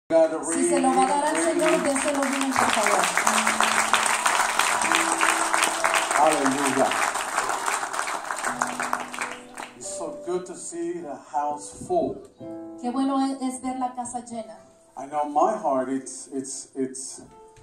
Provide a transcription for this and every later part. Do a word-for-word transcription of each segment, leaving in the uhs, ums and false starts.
Si se lo va a dar al Señor, déselo bien, por favor. Hallelujah. It's so good to see the house full. Qué bueno es, es ver la casa llena. I know my heart, it's it's it's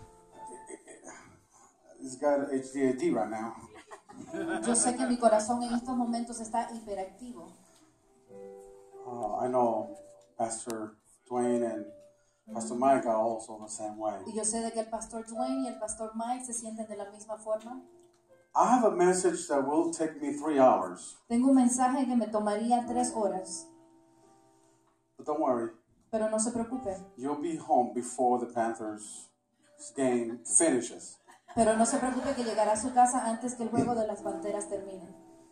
it's got H D A D right now. Yo sé que mi corazón en estos momentos está hiperactivo. Uh, I know Pastor Dwayne and Pastor Mike are also the same way. Y yo sé de que el pastor Dwayne y el pastor Mike se sienten de la misma forma. I have a message that will take me three hours. Tengo un mensaje que me tomaría tres horas. But don't worry. Pero no se preocupe. You'll be home before the Panthers game finishes. Pero no se preocupe que llegará a su casa antes que el juego de las Panteras termine.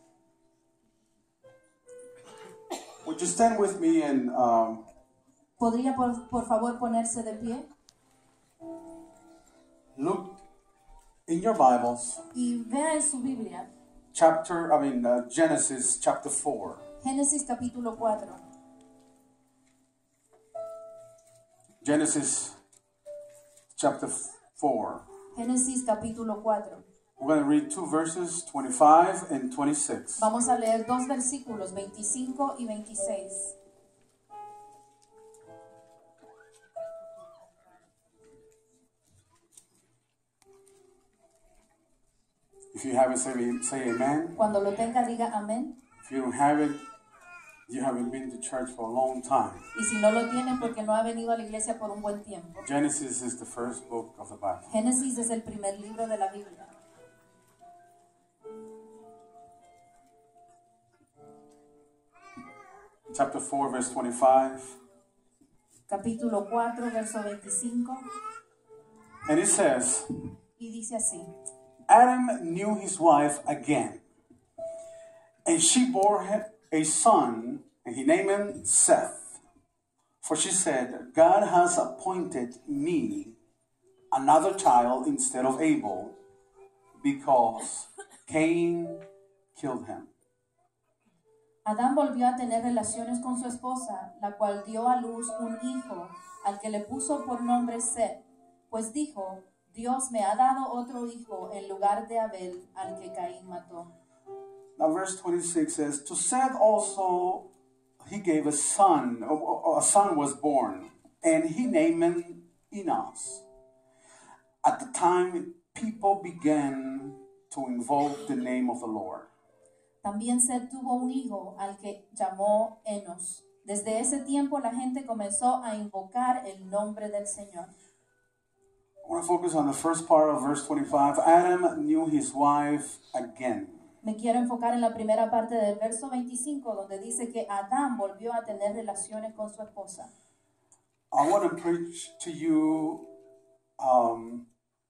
Would you stand with me and um, ¿Podría por, por favor ponerse de pie? look in your Bibles, Y vea en su Biblia, chapter, I mean uh, Genesis chapter four. Génesis capítulo cuatro. Genesis chapter four. Génesis capítulo cuatro. We're going to read two verses, twenty-five and twenty-six. Vamos a leer dos versículos, veinticinco y veintiséis. If you have it, say, say amen. Cuando lo tenga, diga amén. If you don't have it, you haven't been to church for a long time. Y si no lo tiene, porque no ha venido a la iglesia por un buen tiempo. Genesis is the first book of the Bible. Génesis es el primer libro de la Biblia. Chapter four, verse twenty-five. Capítulo cuatro, verso veinticinco. And it says, Y dice así. Adam knew his wife again, and she bore him a son, and he named him Seth. For she said, God has appointed me another child instead of Abel, because Cain killed him. Adán volvió a tener relaciones con su esposa, la cual dio a luz un hijo, al que le puso por nombre Seth, pues dijo, Dios me ha dado otro hijo en lugar de Abel, al que Caín mató. Now verse twenty-six says, to Seth also he gave a son, a son was born, and he named him Enos. At the time, people began to invoke the name of the Lord. También Seth tuvo un hijo, al que llamó Enos. Desde ese tiempo la gente comenzó a invocar el nombre del Señor. I want to focus on the first part of verse twenty-five. Adam knew his wife again. Me quiero enfocar en la primera parte del verso veinticinco, donde dice que Adán volvió a tener relaciones con su esposa. I want to preach to you um,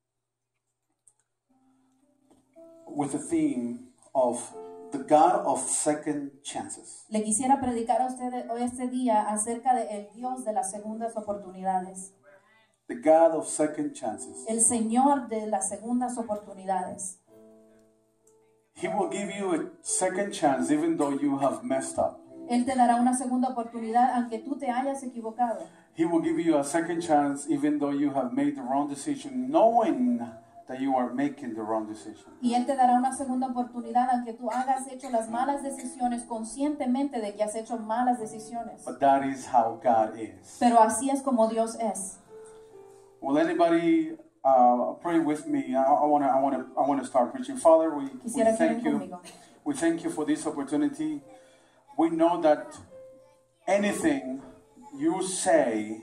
with the theme of the God of second chances. Le quisiera predicar a ustedes hoy este día acerca de el Dios de las segundas oportunidades. The God of second chances. El Señor de las segundas oportunidades. He will give you a second chance even though you have messed up. Él te dará una segunda oportunidad aunque tú te hayas equivocado. He will give you a second chance even though you have made the wrong decision, knowing that you are making the wrong decision. Y Él te dará una segunda oportunidad aunque tú hayas hecho las malas decisiones, conscientemente de que has hecho malas decisiones. But that is how God is. Pero así es como Dios es. Will anybody uh, pray with me? I, I want to I wanna, I wanna start preaching. Father, we, we Quisiera que thank oren you. conmigo. We thank you for this opportunity. We know that anything you say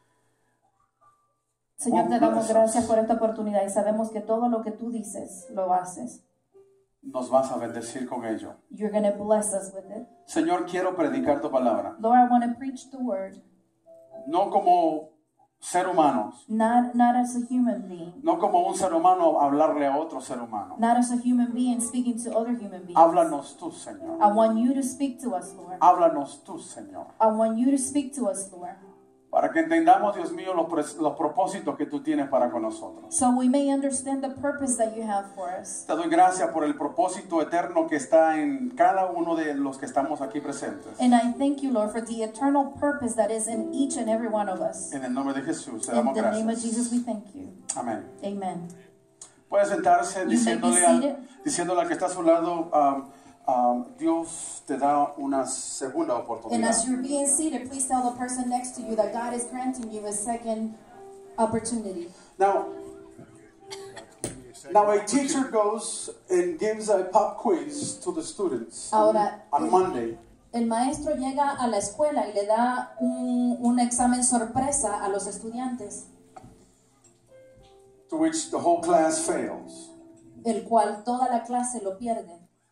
Señor, will te damos bless gracias us. por esta oportunidad y sabemos que todo lo que tú dices, lo haces. Nos vas a bendecir con ello. You're going to bless us with it. Señor, quiero predicar tu palabra. Lord, I want to preach the word, No como ser humanos. not, not as a human being. No como un ser humano hablarle a otro ser humano. Not as a human being speaking to other human beings. Háblanos tú, Señor. I want you to speak to us, Lord. Háblanos tú, Señor. I want you to speak to us, Lord. Para que entendamos, Dios mío, los, pres- los propósitos que tú tienes para con nosotros. so we may understand the purpose that you have for us. Te doy gracias por el propósito eterno que está en cada uno de los que estamos aquí presentes. And I thank you, Lord, for the eternal purpose that is in each and every one of us. En el nombre de Jesús, te In damos the name of gracias. Jesus, we thank you. Amén. Amen. Puede sentarse You may be diciéndole al, seated. diciéndole al que está a su lado, um, um, Dios te da una segunda And oportunidad. as you're being seated, please tell the person next to you that God is granting you a second opportunity. Now, now a teacher goes and gives a pop quiz to the students Ahora, on Monday. El maestro llega a la escuela y le da un, un examen sorpresa a los estudiantes, To which the whole class fails. el cual toda la clase lo pierde.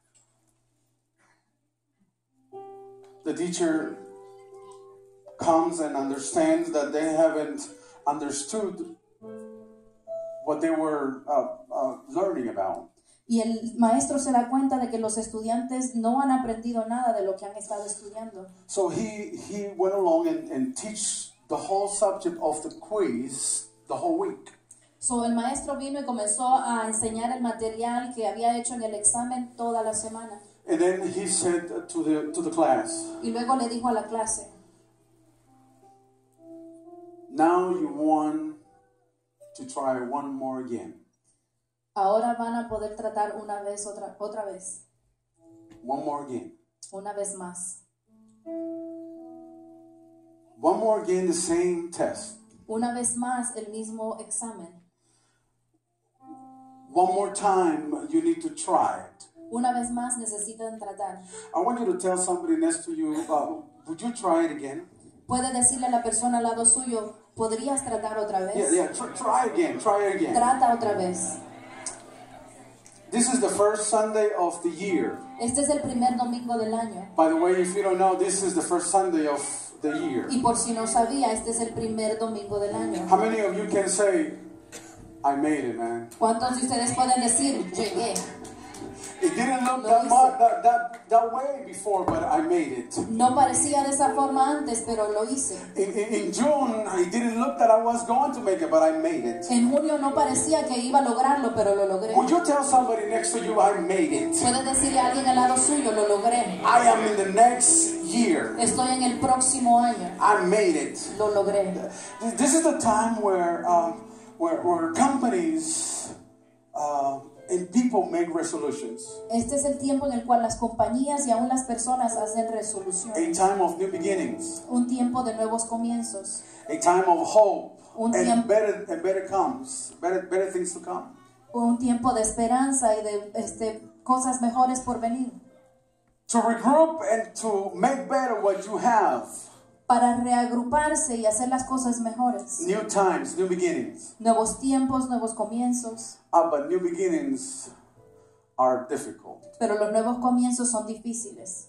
The teacher comes and understands that they haven't understood what they were uh, uh, learning about. Y el maestro se da cuenta de que los estudiantes no han aprendido nada de lo que han estado estudiando. So he, he went along and, and teach the whole subject of the quiz the whole week. So, el maestro vino y comenzó a enseñar el material que había hecho en el examen toda la semana. And then he said to the, to the class, Y luego le dijo a la clase, now you want to try one more again. ahora van a poder tratar una vez, otra, otra vez, One more again. una vez más. One more again, the same test. Una vez más el mismo examen. One more time, you need to try it. Una vez más necesitan tratar. I want you to tell somebody next to you, uh, would you try it again? Puede decirle a la persona al lado suyo, ¿podrías tratar otra Yeah, vez? yeah, try, try again, try it again. Trata otra vez. This is the first Sunday of the year. Este es el primer domingo del año. By the way, if you don't know, this is the first Sunday of the year. Y por si no sabía, este es el primer domingo del año. How many of you can say, I made it, man? ¿Cuántos de ustedes pueden decir, llegué? It didn't look that, much, that, that, that way before, but I made it. No parecía de esa forma antes, pero lo hice. In, in, in June, it didn't look that I was going to make it, but I made it. En junio no parecía que iba a lograrlo, pero lo logré. Would you tell somebody next to you, I made it? Puede decirle a alguien al lado suyo, lo logré. I am in the next year. Estoy en el próximo año. I made it. Lo logré. This is the time where, um, where, where companies uh, and people make resolutions. Este es el tiempo en el cual las compañías y aún las personas hacen A resoluciones. time of new beginnings. Un tiempo de nuevos comienzos. A time of hope. Un And tiempo- better, and better comes. Better, better things to come. Un tiempo de esperanza y de este, cosas mejores por venir. To regroup and to make better what you have. Para reagruparse y hacer las cosas mejores. New times, new beginnings. Nuevos tiempos, nuevos comienzos. Ah, but new beginnings are difficult. Pero los nuevos comienzos son difíciles.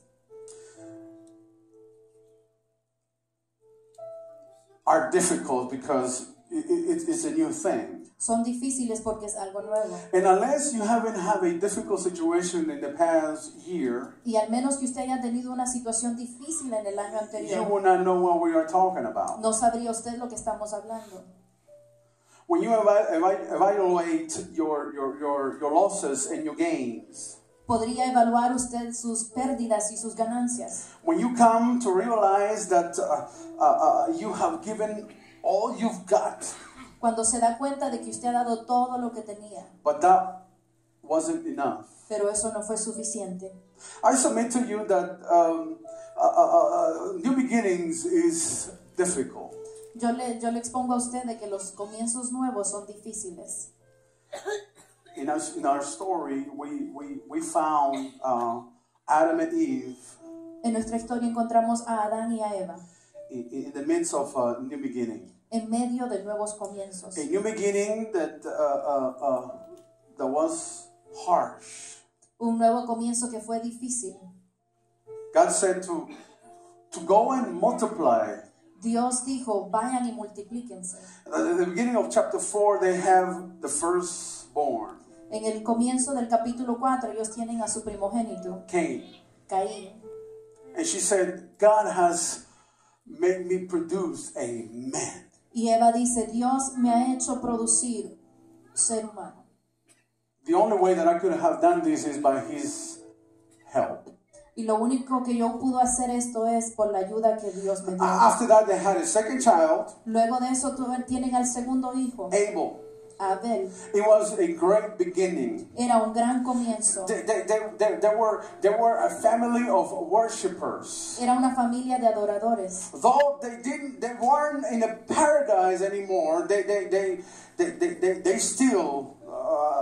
Are difficult because it, it, it's a new thing. Son difíciles porque es algo nuevo. And unless you haven't had a difficult situation in the past year, Y al menos que usted haya tenido una situación difícil en el año you anterior, will not know what we are talking about. no sabría usted lo que estamos hablando. When you eva- eva- evaluate your, your, your, your losses and your gains, Podría evaluar usted sus pérdidas y sus ganancias. when you come to realize that uh, uh, uh, you have given all you've got, Cuando se da cuenta de que usted ha dado todo lo que tenía, but that wasn't enough. pero eso no fue suficiente. I submit to you that um, uh, uh, uh, new beginnings is difficult. Yo le, yo le expongo a usted de que los comienzos nuevos son difíciles. In our, in our story, we, we, we found uh, Adam and Eve En nuestra historia encontramos a Adán y a Eva in, in the midst of a new beginning. en medio de nuevos comienzos. A new beginning that, uh, uh, uh, that was harsh. Un nuevo comienzo que fue difícil. God said to, to go and multiply. Dios dijo, vayan y multiplíquense. At the beginning of chapter four, they have the firstborn, En el comienzo del capítulo cuatro, ellos tienen a su primogénito, Cain. Caín. And she said, God has made me produce a man. Y Eva dice, Dios me ha hecho producir ser humano. The only way that I could have done this is by his help. Y lo único que yo pude hacer esto es por la ayuda que Dios me dio. After that, they had a second child, Luego de eso tu- tienen al segundo hijo, Abel. Abel. It was a great beginning. Era un gran comienzo. They, they, they, they, they were, they were a family of worshipers. Era una familia de adoradores. Though they didn't, they weren't in a paradise anymore. They, they, they, they, they, they, they still uh,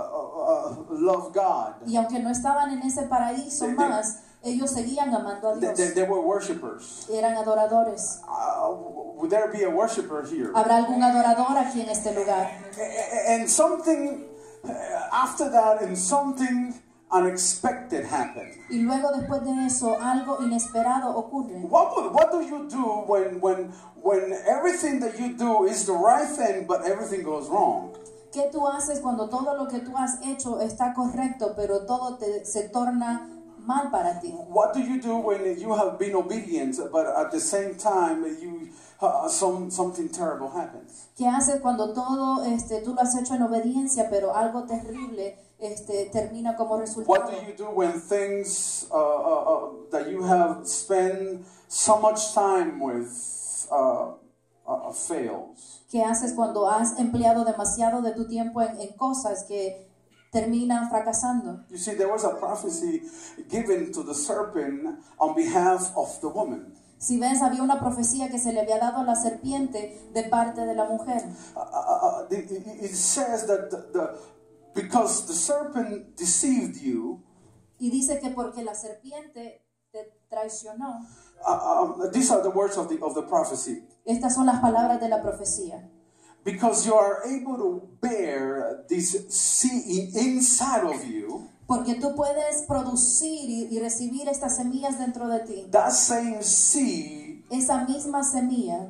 uh, love God. Y aunque no estaban en ese paraíso They- they- más, ellos seguían amando a They, Dios. they, they were worshipers. Eran adoradores. Uh, would there be a worshiper here? ¿Habrá algún adorador aquí en este lugar? And something uh, after that, and something unexpected happened. Y luego después de eso, algo inesperado ocurre. What would, what do you do when when when everything that you do is the right thing, but everything goes wrong? ¿Qué tú haces cuando todo lo que tú has hecho está correcto, pero todo te, se torna mal para ti? What do you do when you have been obedient, but at the same time you uh, some something terrible happens? ¿Qué haces cuando todo este, tú lo has hecho en obediencia, pero algo terrible este, termina como What resultado? do you do when things uh, uh, uh, that you have spent so much time with uh, uh, fails? ¿Qué haces cuando has empleado demasiado de tu tiempo en, en cosas que terminan fracasando? You see, there was a prophecy given to the serpent on behalf of the woman. Si ves, había una profecía que se le había dado a la serpiente de parte de la mujer. Uh, uh, uh, it, it says that the, the because the serpent deceived you. Y dice que porque la serpiente te traicionó. Uh, um, these are the words of the of the prophecy. Estas son las palabras de la profecía. Because you are able to bear this seed inside of you. Porque tú puedes producir y, y recibir estas semillas dentro de ti. That same seed Esa misma semilla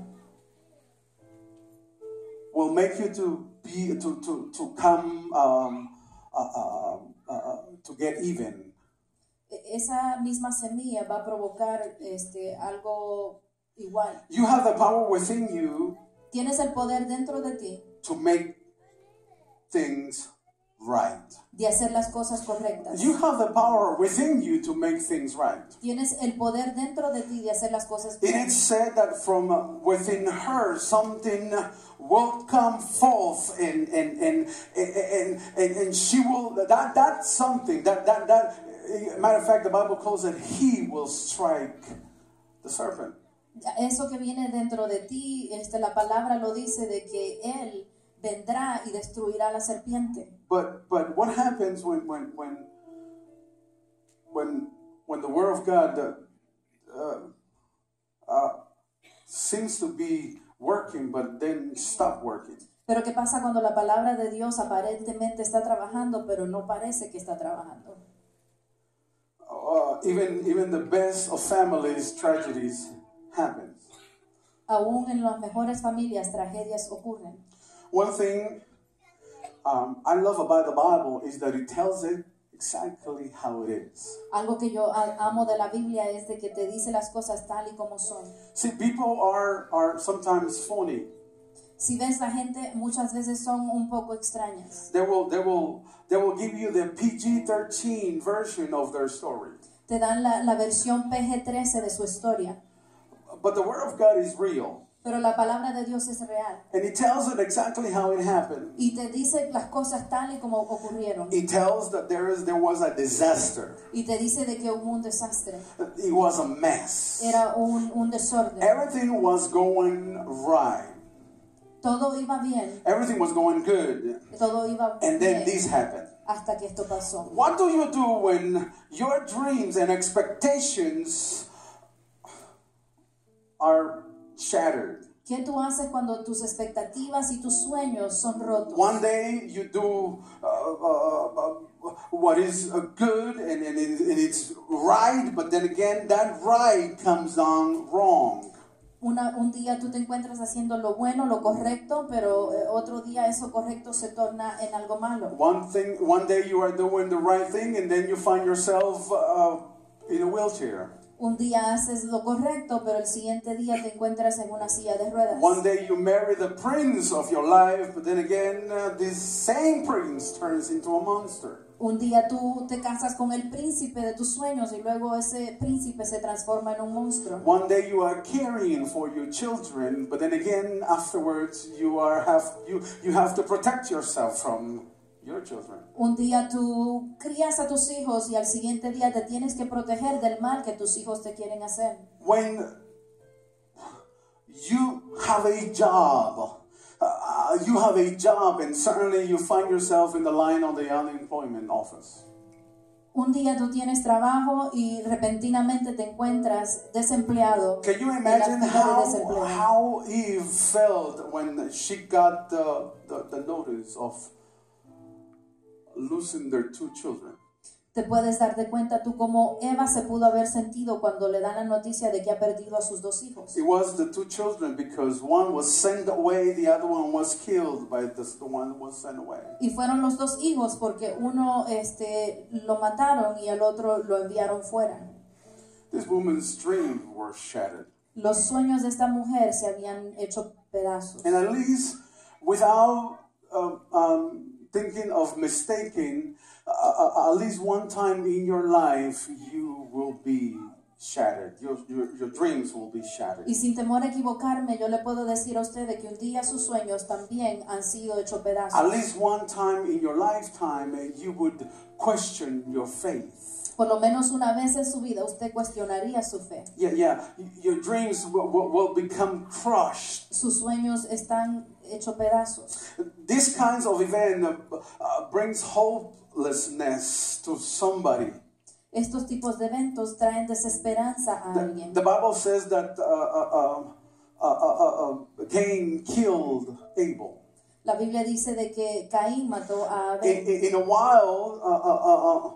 will make you to be to to to come um, uh, uh, uh, to get even. esa misma semilla va a provocar este, algo igual. You have the power within you Tienes el poder dentro de ti to make things right. de hacer las cosas correctas. You have the power within you to make things right. Tienes el poder dentro de ti de hacer las cosas It is correctas. said that from uh, within her something will come forth, and and and and and, and she will that that's something that that that matter of fact the Bible calls it he will strike the serpent. Eso que viene dentro de ti, este, la palabra lo dice de que él vendrá y destruirá a la serpiente. But but what happens when when when when when the word of God uh, uh, uh, seems to be working but then stop working? Pero ¿qué pasa cuando la palabra de Dios aparentemente está trabajando, pero no parece que está trabajando? Uh, even even the best of families, tragedies happen. Aún en las mejores familias, tragedias ocurren. One thing um, I love about the Bible is that it tells it exactly how it is. Algo que yo a- amo de la Biblia es de que te dice las cosas tal y como son. See, people are are sometimes phony. Si ves, la gente muchas veces son un poco extrañas. They will they will they will give you the P G thirteen version of their story. Te dan la, la versión P G trece de su historia. But the word of God is real. Pero la palabra de Dios es real. And it tells it exactly how it happened. Y te dice las cosas tal y como ocurrieron. It tells that there is there was a disaster. Y te dice de que hubo un desastre. It was a mess. Era un, un desorden. Everything was going right. Todo iba bien. Everything was going good. Todo iba And then bien. this happened. Hasta que esto pasó. What do you do when your dreams and expectations are shattered? ¿Qué tú haces cuando tus expectativas y tus sueños son rotos? One day you do uh, uh, uh, what is uh, good and, and, it, and it's right, but then again that right comes on wrong. Una, un día tú te encuentras haciendo lo bueno, lo correcto, pero eh, otro día eso correcto se torna en algo malo. One thing, one day you are doing the right thing, and then you find yourself uh, in a wheelchair. Un día haces lo correcto, pero el siguiente día te encuentras en una silla de ruedas. One day you marry the prince of your life, but then again, uh, this same prince turns into a monster. Un día tú te casas con el príncipe de tus sueños y luego ese príncipe se transforma en un monstruo. One day you are caring for your children, but then again, afterwards you are have you you have to protect yourself from your children. Un día tú crías a tus hijos y al siguiente día te tienes que proteger del mal que tus hijos te quieren hacer. When you have a job, uh, you have a job, and suddenly you find yourself in the line on the unemployment office. Un día tú tienes trabajo y repentinamente te encuentras desempleado. Can you en la imagine fila de how, desempleo. how Eve felt when she got the, the, the notice of losing their two children? Te puedes dar de cuenta tú cómo Eva se pudo haber sentido cuando le dan la noticia de que ha perdido a sus dos hijos. It was the two children because one was sent away, the other one was killed by the, the one who was sent away. Y fueron los dos hijos porque uno este, lo mataron y al otro lo enviaron fuera. This woman's dreams were shattered. Los sueños de esta mujer se habían hecho pedazos. And at least without um, um, thinking of mistaking, uh, uh, at least one time in your life you will be shattered. Your, your, your dreams will be shattered. Y sin temor a equivocarme, yo le puedo decir a usted de que un día sus sueños también han sido hechos pedazos. At least one time in your lifetime uh, you would question your faith. Por lo menos una vez en su vida usted cuestionaría su fe. Yeah, yeah. Your dreams will, will, will become crushed. Sus sueños están hechos pedazos. This kinds of event uh, uh, brings hopelessness to somebody. Estos tipos de eventos traen desesperanza a The, alguien. the Bible says that uh, uh, uh, uh, uh, uh, Cain killed Abel. La Biblia dice de que Caín mató a In, Abel. in, in a while, uh, uh, uh,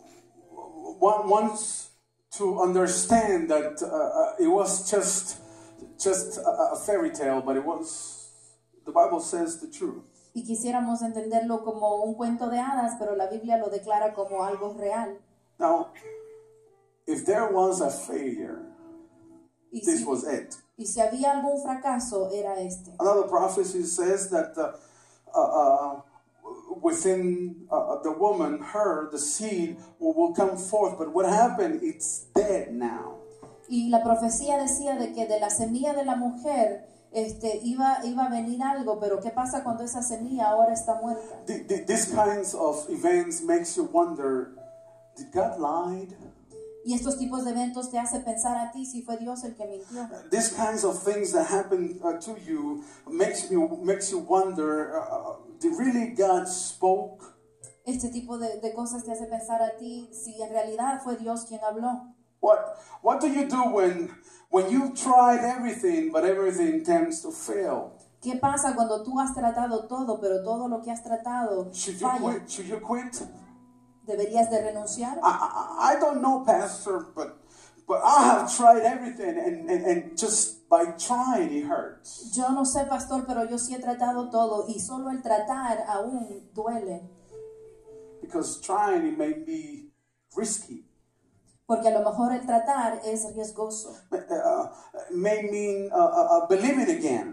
one wants to understand that uh, uh, it was just just a, a fairy tale, but it was, the Bible says the truth. Y quisiéramos entenderlo como un cuento de hadas, pero la Biblia lo declara como algo real. Now, if there was a failure, Y this si, was it. y si había algún fracaso, era este. Another prophecy says that uh, uh, uh, within uh, the woman, her, the seed will, will come forth. But what happened? It's dead now. Y la profecía decía de que de la semilla de la mujer este, iba, iba a venir algo, pero ¿qué pasa cuando esa semilla ahora está muerta? The, the, these kinds of events makes you wonder, did God lie? Y estos tipos de eventos te hacen pensar a ti si fue Dios el que mintió. These kinds of things that happen uh, to you makes you makes you wonder, uh, did really God spoke? Este tipo de, de cosas te hace pensar a ti si en realidad fue Dios quien habló. What what do you do when when you've tried everything but everything tends to fail? ¿Qué pasa cuando tú has tratado todo, pero todo lo que has tratado Should you falla? quit? Should you quit? ¿Deberías de renunciar? I, I, I don't know, Pastor, but but I have tried everything, and, and, and just by trying it hurts. Yo no sé, pastor, pero yo sí he tratado todo y solo el tratar aún duele. Because trying it may be risky. Porque a lo mejor el tratar es riesgoso. Uh, may mean uh, uh, uh, believing again.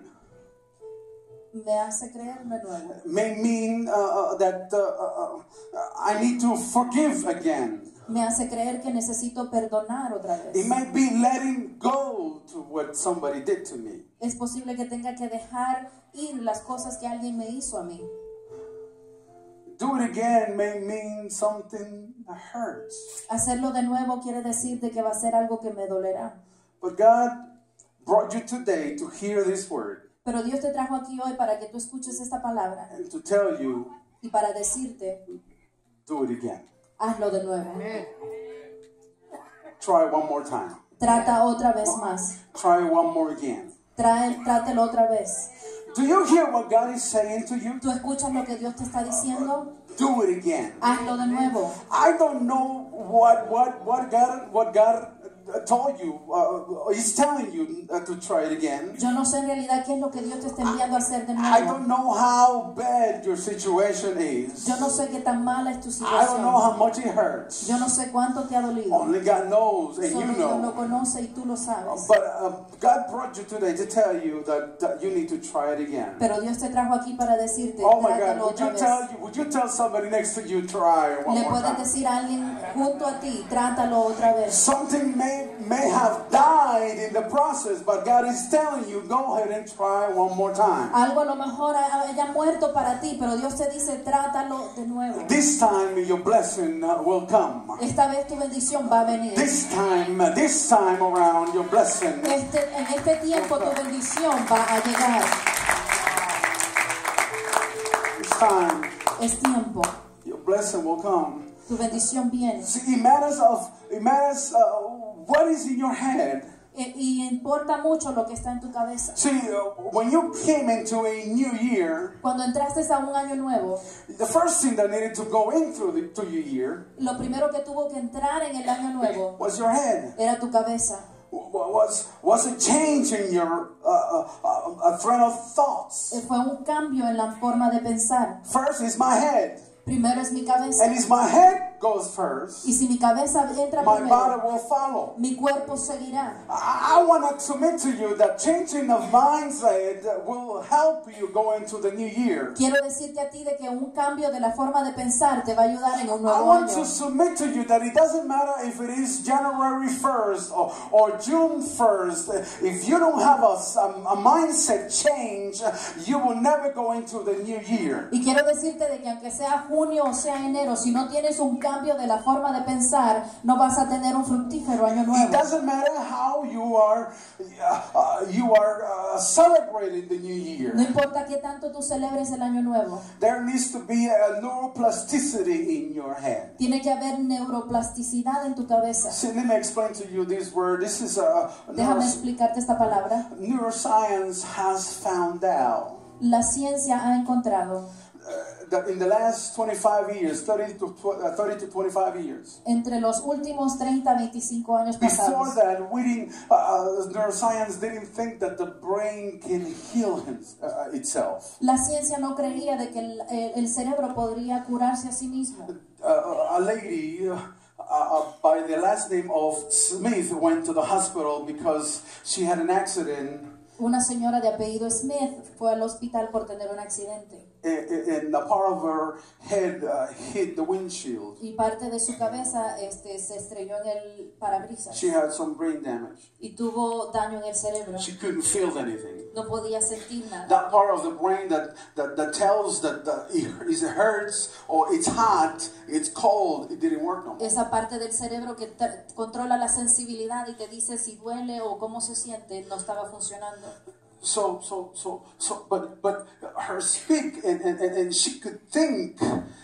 Me hace creer de nuevo. May mean uh, uh, that uh, uh, I need to forgive again. Me hace creer que necesito perdonar otra vez. It might be letting go to what somebody did to me. Es posible que tenga que dejar ir las cosas que alguien me hizo a mí. Do it again may mean something that hurts. Hacerlo de nuevo quiere decir de que va a ser algo que me dolerá. But God brought you today to hear this word Pero Dios te trajo aquí hoy para que tú escuches esta palabra and to tell you, y para decirte, do it again. hazlo de nuevo. Try one more time. Trata otra vez más. Try one more again. Trae, trátelo otra vez. Do you hear what God is saying to you? ¿Tú escuchas lo que Dios te está diciendo? Do it again. Hazlo de nuevo. I don't know what what what God what God told you, uh, He's telling you uh, to try it again. Yo no sé en realidad qué es lo que Dios te está enviando a hacer de I nuevo. don't know how bad your situation is. Yo no sé qué tan mala es tu I don't know situación. how much it hurts. Yo no sé cuánto te ha dolido. Only God knows, and Solo you Dios lo know. conoce y tú lo sabes. But uh, God brought you today to tell you that, that you need to try it again. Pero Dios te trajo aquí para decirte, Oh my God! trátalo Would otra you vez. tell you? Would you tell somebody next to you, try one Le more puedes time? decir a alguien junto a ti, trátalo otra vez. Something may may have died in the process, but God is telling you, go ahead and try one more time. Algo a lo mejor haya muerto para ti, pero Dios te dice, trátalo de nuevo. This time your blessing uh, will come. Esta vez tu bendición va a venir. This time, uh, this time around, your blessing. Este, en este tiempo tu bendición va a llegar. This time, Es tiempo. your blessing will come. Tu bendición viene. See, it matters of it matters uh, what is in your head. E- y importa mucho lo que está en tu cabeza. See, uh, when you came into a new year, Cuando entraste a un año nuevo, the first thing that needed to go into the, to your year lo primero que tuvo que entrar en el año nuevo was your head. era tu cabeza. Was was a change in your uh, uh, uh, a train of thoughts. Eh, Fue un cambio en la forma de pensar. First is my head, Primero es mi cabeza. and if my head goes first, Y si mi cabeza entra my body primero, will follow. mi cuerpo seguirá. I, I want to submit to you that changing of mindset will help you go into the new year. Quiero decirte a ti de que un cambio de la forma de pensar te va a ayudar en un I nuevo want año. to submit to you that it doesn't matter if it is January first or, or June first. If you don't have a, a, a mindset change, you will never go into the new year. Y quiero decirte de que aunque sea junio o sea enero, si no tienes un cambio de la forma de pensar, no vas a tener un fructífero año It nuevo. doesn't matter how you are uh, uh, you are uh, celebrating the new year. No importa qué tanto tú celebres el año nuevo, There needs to be a neuroplasticity in your head. tiene que haber neuroplasticidad en tu cabeza. See, let me explain to you this word. This is a, a Déjame neuro- explicarte esta palabra. neuroscience has found out La ciencia ha encontrado uh, that in the last twenty-five years, thirty to tw- uh, thirty to twenty-five years, entre los últimos treinta a veinticinco años before pasados. that, we didn't, uh, uh, neuroscience didn't think that the brain can heal him, uh, itself. La ciencia no creía de que el, el- el cerebro podría curarse a sí mismo. Uh, a lady uh, uh, by the last name of Smith went to the hospital because she had an accident. Una señora de apellido Smith fue al hospital por tener un accidente And the part of her head uh, hit the windshield. y parte de su cabeza este, se estrelló en el parabrisas She had some brain damage. y tuvo daño en el cerebro. She couldn't feel anything. No podía sentir nada. That part of the brain that, that, that tells that the, it hurts or it's hot, it's cold, it didn't work no more. Esa parte del cerebro que te- controla la sensibilidad y te dice si duele o cómo se siente no estaba funcionando. So, so, so, so, but, but her speak and, and, and and she could think,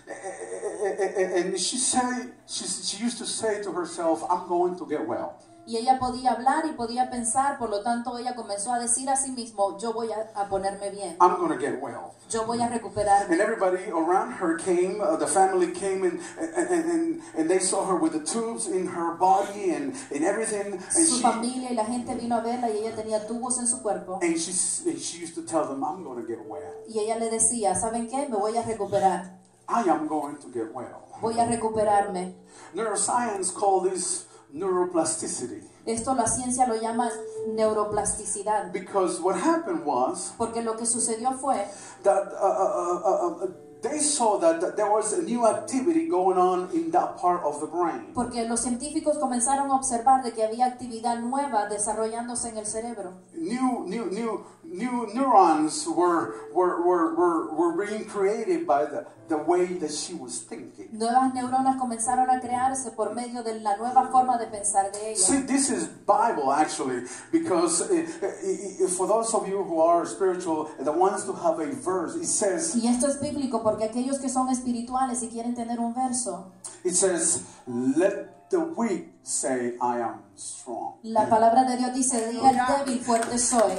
and she say, she, she used to say to herself, I'm going to get well. Y ella podía hablar y podía pensar, por lo tanto ella comenzó a decir a sí mismo, yo voy a, a ponerme bien, I'm going to get well. yo voy a recuperarme. And everybody around her came, uh, the family came and, and, and, and they saw her with the tubes in her body and, and everything. And Su she, familia y la gente vino a verla y ella tenía tubos en su cuerpo. and she, and she used to tell them, I'm going to get well. Y ella le decía, ¿saben qué? Me voy a recuperar, I am going to get well. voy a recuperarme. Neuroscience call this neuroplasticity. Esto la ciencia lo llama neuroplasticidad. Because what happened was Porque lo que sucedió fue that uh, uh, uh, uh, they saw that, that there was a new activity going on in that part of the brain. porque los científicos comenzaron a observar de que había actividad nueva desarrollándose en el cerebro. New, new, new, new neurons were, were, were, were, were being created by the, the way that she was thinking. Nuevas neuronas comenzaron a crearse por medio de la nueva forma de pensar de See, ella. this is Bible actually, because uh, uh, for those of you who are spiritual, the ones to have a verse, it says, Y esto es bíblico porque aquellos que son espirituales y quieren tener un verso, it says, let the weak say, I am strong. la palabra de Dios dice, diga el débil, fuerte soy.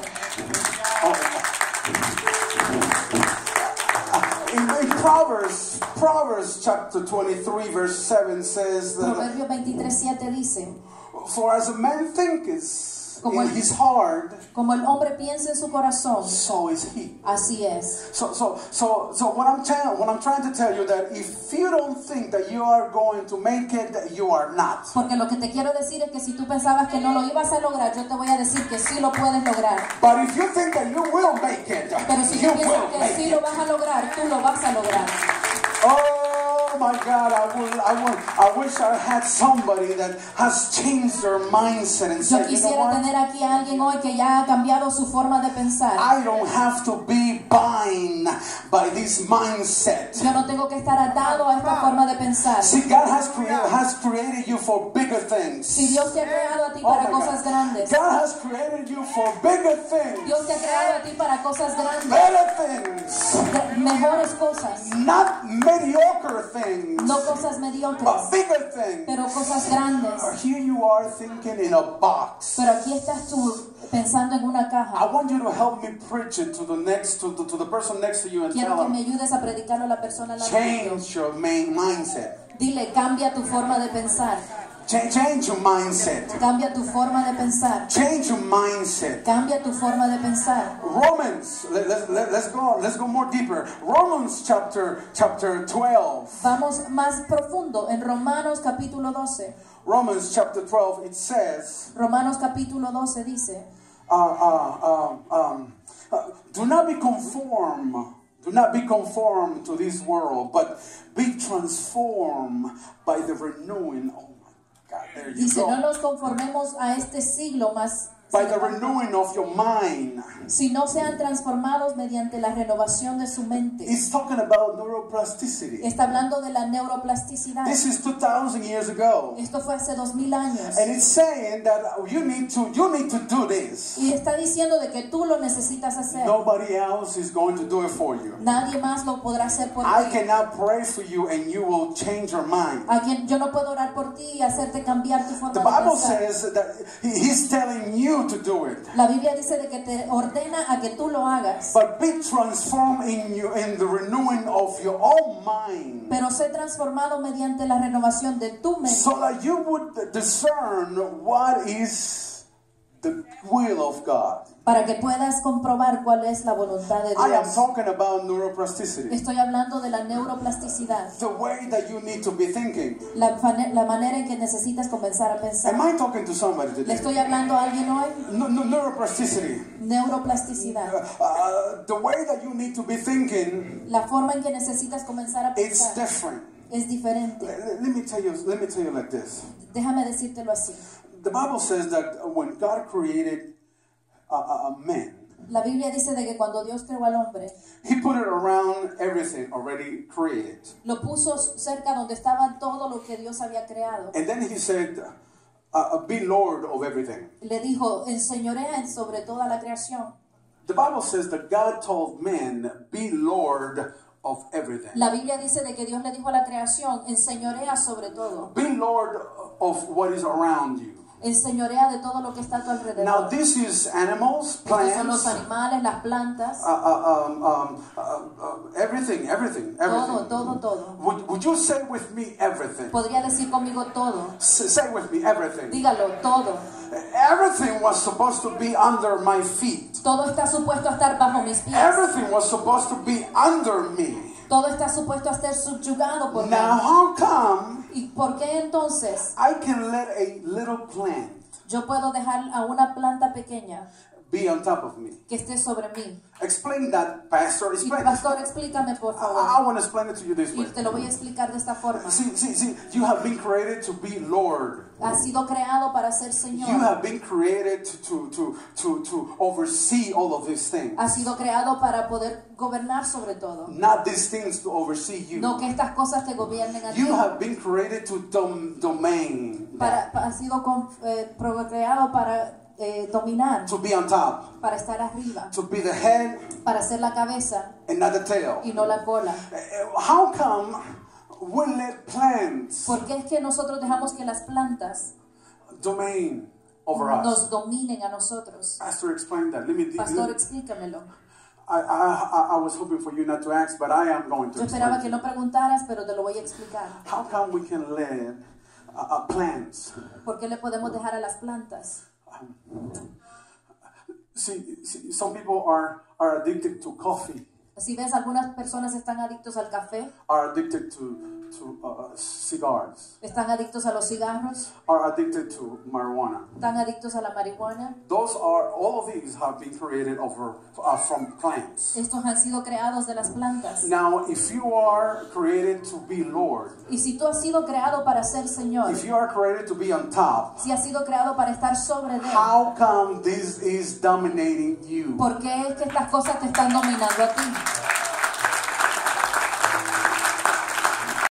In, in Proverbs, Proverbs chapter twenty-three, verse seven says that Proverbios veintitrés siete dice, For as a man thinketh Como in el- his heart, Como el hombre piensa en su corazón, so is he. así es. So, so, so, so what I'm telling, what I'm trying to tell you that if you don't think that you are going to make it, you are not. Porque lo que te quiero decir es que si tú pensabas que no lo ibas a lograr, yo te voy a decir que sí lo puedes lograr. But if you think that you will make it, Pero si you tú piensas will que make sí it. lo vas a lograr, tú lo vas a lograr. Oh my God! I would, I would, I wish I had somebody that has changed their mindset and Yo said, you know quisiera what? tener aquí a alguien hoy que ya ha cambiado su forma de pensar. I don't have to be bound by this mindset. Yo no tengo que estar atado a esta forma de pensar. See, God has created, has created you for bigger things. Si Dios te ha creado a ti Oh para my cosas God. grandes, God has created you for bigger things, Dios te ha creado a ti para cosas grandes, better things, de- mejores cosas, not mediocre things, no cosas but mediocres, bigger things. pero cosas grandes. Here you are thinking in a box. Pero aquí estás tú pensando en una I caja. want you to help me preach it to the next, to the, to the person next to you and Quiero tell que me them, ayudes a predicarlo a la persona al lado tuyo. change your main mindset. Dile, cambia tu forma de pensar, Change, change your mindset. cambia tu forma de pensar, Change your mindset. cambia tu forma de pensar. Romans, let, let, let, let's go, let's go more deeper. Romans chapter, chapter twelve. Vamos más profundo en Romanos capítulo doce. Romans chapter twelve, it says, Romanos capítulo doce dice, uh, uh, um, um, uh, do not be conformed, do not be conformed to this world, but be transformed by the renewing. Oh my God, there you dice, no go. nos conformemos a este siglo más, By the renewing of your mind. si no sean transformados mediante la renovación de su mente. It's talking about neuroplasticity. Está hablando de la neuroplasticidad. This is two thousand years ago. Esto fue hace dos mil años. And it's saying that you need to you need to do this. Y está diciendo de que tú lo necesitas hacer. Nobody else is going to do it for you. Nadie más lo podrá hacer por I ti. cannot pray for you and you will change your mind. A quien yo no puedo orar por ti y hacerte cambiar tu forma The de Bible pensar. says that he- he's telling you to do it. La Biblia dice de que te ordena a que tú lo hagas. But be transformed in you in the renewing of your own mind. Pero sé transformado mediante la renovación de tu mente. So that you would discern what is the will of God. Para que puedas comprobar cuál es la voluntad de I am Dios. talking about neuroplasticity. Estoy hablando de la neuroplasticidad. The way that you need to be thinking. La, fane- la manera en que necesitas comenzar a pensar. Am I talking to somebody ¿Le today? estoy hablando a alguien hoy? No, no, neuroplasticity. Neuroplasticidad. Uh, the way that you need to be thinking, La forma en que necesitas comenzar a it's pensar different. es diferente. Let, let me tell you. Let me tell you like this. Déjame decírtelo así. The Bible says that when God created a, a, a man, La Biblia dice de que cuando Dios creó al hombre, He put it around everything already created, lo puso cerca donde estaba todo lo que Dios había creado. and then He said, uh, uh, "Be Lord of everything." Le dijo, enseñorea sobre toda la creación. The Bible says that God told man, "Be Lord of everything." La Biblia dice de que Dios le dijo a la creación, enseñorea sobre todo. Be Lord of what is around you. Enseñorea de todo lo que está a tu Now, alrededor. this is animals, Estos son los plants, animales, las plantas, uh, uh, um, um, uh, uh, everything, everything, todo, everything. todo, todo. Would, would you say with me everything? Podría decir conmigo todo. S- say with me everything. Dígalo, todo. Everything was supposed to be under my feet. Todo está supuesto a estar bajo mis pies. Everything was supposed to be under me. Todo está supuesto a ser subyugado por mí. Now, how come ¿Y por qué entonces I can let a little plant yo puedo dejar a una planta pequeña be on top of me? que esté sobre mí? Explain that, Pastor. Y Explain. pastor, explícame por I, I favor. want to explain it to you this Y way. te lo voy a explicar de esta forma. See, see, see, you have been created to be Lord. Has sido creado para ser You Señor. have been created to, to, to, to oversee all of these things. Ha sido creado para poder gobernar sobre todo. Not these things to oversee you. No que estas cosas te gobiernen a ti. You have been created to dom, domain, Para, pa- ha sido con- eh, pro- creado para eh, dominar, to be on top, para estar arriba, to be the head para ser la cabeza and not the tail. y no la cola. Uh, How come we let plants ¿Por qué es que nosotros dejamos que las plantas domain over us? nos dominen a nosotros? Pastor, explain that. Let me. Pastor, let- explícamelo. I, I, I was hoping for you not to ask, but I am going to Yo esperaba explain. que no preguntaras, pero te lo voy a explicar. How come we can let uh, uh, plants. ¿Por qué le podemos dejar a las plantas? See, see, some people are, are addicted to coffee, Si ves, algunas personas están adictos al café, are addicted to, to uh, cigars, están adictos a los cigarros, are addicted to marijuana. están adictos a la marihuana. Those are, all of these have been created over, uh, from plants. Estos han sido creados de las plantas. Now, if you are created to be Lord, Y si tú has sido creado para ser Señor, if you are created to be on top, si has sido creado para estar sobre de él, how come this is dominating you? ¿por qué es que estas cosas te están dominando a ti?